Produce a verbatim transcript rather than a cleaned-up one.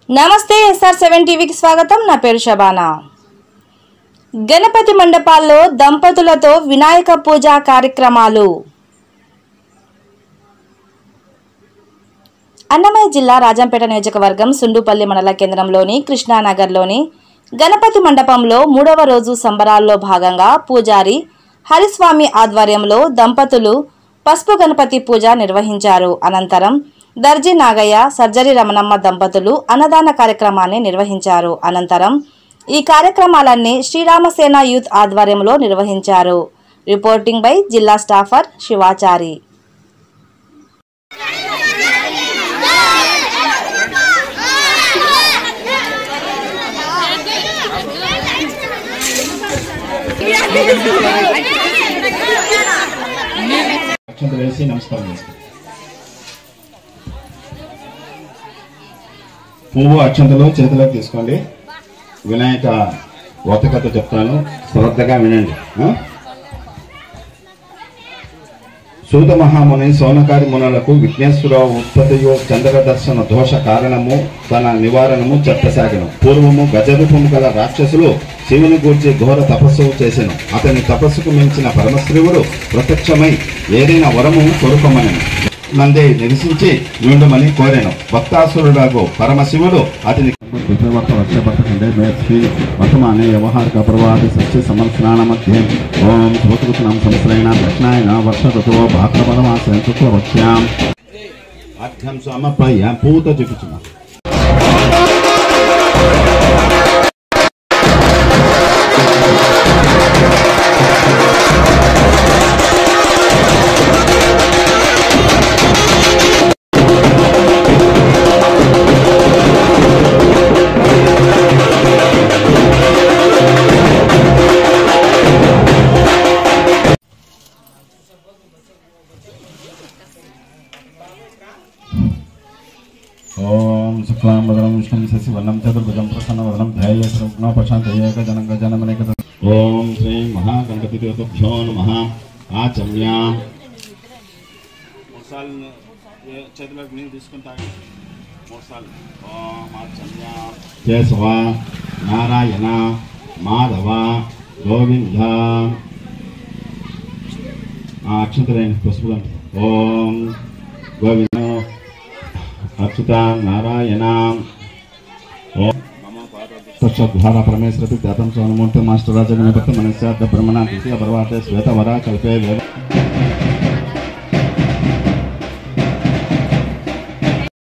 నమస్తే SR seven టీవీకి స్వాగతం. నా పేరు శబానా. గణపతి మండపాల్లో దంపతులతో వినాయక పూజ కార్యక్రమాలు. అన్నమయ్య జిల్లా రాజంపేట నియోజకవర్గం సుండుపల్లి మండల కేంద్రంలోని కృష్ణానగర్లోని గణపతి మండపంలో మూడవ రోజు సంబరాల్లో భాగంగా పూజారి హరిస్వామి ఆధ్వర్యంలో దంపతులు పసుపు గణపతి పూజ నిర్వహించారు. అనంతరం దర్జీ నాగయ్య, సర్జరీ రమణమ్మ దంపతులు అన్నదాన కార్యక్రమాన్ని నిర్వహించారు. అనంతరం ఈ కార్యక్రమాలన్నీ శ్రీరామసేన యూత్ ఆధ్వర్యంలో నిర్వహించారు. రిపోర్టింగ్ బై జిల్లా స్టాఫర్ శివాచారి. పువ్వు అక్షంతలు చేతిలోకి తీసుకోండి. వినాయక వ్రతకథ చెప్తాను, శ్రద్ధగా వినండి. సూత మహాముని సోనకారి మునులకు విఘ్నేశ్వర ఉత్పత్తియో చంద్ర దర్శన దోష కారణము తన నివారణము చెప్పసాగను. పూర్వము గజరూపము గల రాక్షసులు శివుని గూర్చి ఘోర తపస్సు చేసెను. అతని తపస్సుకు మించిన పరమశివుడు ప్రత్యక్షమై ఏదైనా వరము కోరుకోమని నందే నివసించి నుండమని కోరాను. భక్తాసురుడు పరమశివుడు అతని వర్తమానే వ్యవహారిక ప్రవాహి సస్య సంవత్సరాల మధ్య ఓం శుభకృతనామ సంవత్సరేణ దక్షిణాయన వర్ష ఋతువు భాద్రపదమాసం శుక్లపక్ష్యాం అర్థం సమర్పయ పూత చూపించుమ. ఓం శుక్లాంబరం విష్ణుం శశివర్ణం చతుర్భుజం ప్రసన్నవదనం ధ్యేయ సర్వజ్ఞోపశాంతయేక జనం గజానమనేక. ఓం శ్రీ మహాగణపతిభ్యో నమః. ఆచమ్యాం మూడుసార్లు చేతిలోకి నీళ్ళు తీసుకుంటాను. మూడుసార్లు ఓం ఆచమ్యాం. కేశవ, నారాయణ, మాధవ, గోవింద. అక్షంతరైన పసుపులం. ఓం గోవింద అచ్యుత నారాయణ. ద్వారా పరమేశ్వర జాతం సోనమూర్తి మాస్టర్ రాజ గణపతి మనస్యార్థ బ్రహ్మణ ద్వితీయ పర్వాతే శ్వేతవర కల్పే వేద